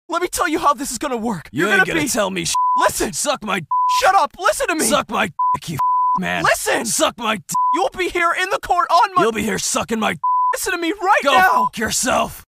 Let me tell you how this is gonna work. You ain't gonna tell me Listen! Suck my Shut up! Listen to me! Suck my you man. Listen! Suck my You'll be here in the court on my— You'll be here sucking my Listen to me right Go now! fuck yourself.